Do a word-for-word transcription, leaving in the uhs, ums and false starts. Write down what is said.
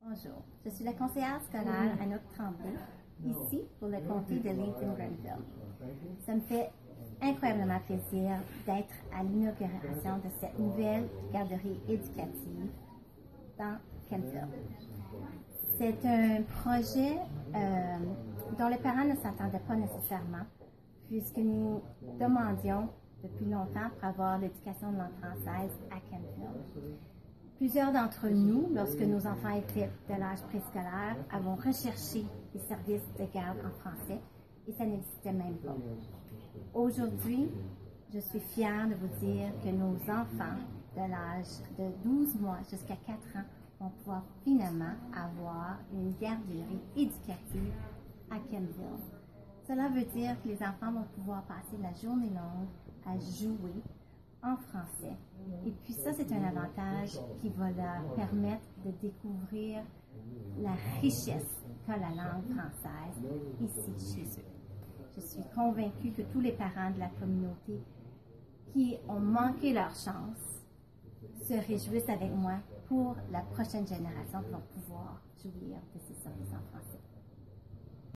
Bonjour, je suis la conseillère scolaire Anouk Tremblay, ici pour le comté de Lincoln-Grenville. Ça me fait incroyablement plaisir d'être à l'inauguration de cette nouvelle garderie éducative dans Kentville. C'est un projet euh, dont les parents ne s'attendaient pas nécessairement, puisque nous demandions depuis longtemps pour avoir l'éducation de langue française à Kentville. Plusieurs d'entre nous, lorsque nos enfants étaient de l'âge préscolaire, avons recherché les services de garde en français et ça n'existait même pas. Aujourd'hui, je suis fière de vous dire que nos enfants de l'âge de douze mois jusqu'à quatre ans vont pouvoir finalement avoir une garderie éducative à Kentville. Cela veut dire que les enfants vont pouvoir passer la journée longue à jouer en français. Et puis ça, c'est un avantage qui va leur permettre de découvrir la richesse qu'a la langue française ici chez eux. Je suis convaincue que tous les parents de la communauté qui ont manqué leur chance se réjouissent avec moi pour la prochaine génération qui va pouvoir jouir de ces services en français.